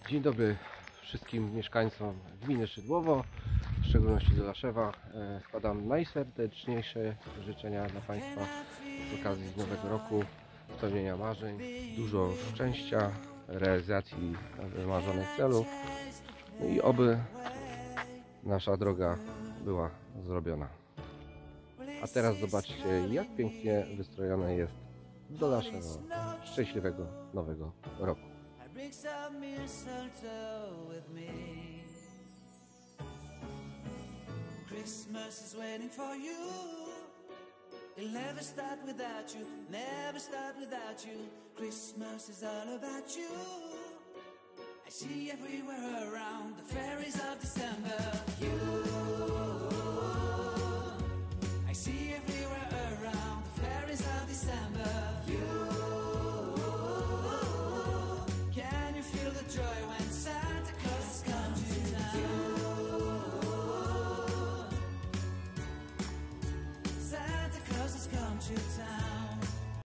Dzień dobry wszystkim mieszkańcom gminy Szydłowo, w szczególności Dolaszewa. Składam najserdeczniejsze życzenia dla Państwa z okazji nowego roku, spełnienia marzeń, dużo szczęścia, realizacji wymarzonych celów, no i oby nasza droga była zrobiona. A teraz zobaczcie, jak pięknie wystrojone jest Dolaszewo. Szczęśliwego nowego roku. Bring some mistletoe with me. Christmas is waiting for you. It'll never start without you, never start without you. Christmas is all about you. I see everywhere around the fairies of December. I see everywhere around the fairies of December. Joy when Santa Claus comes to town. Santa Claus has come to town.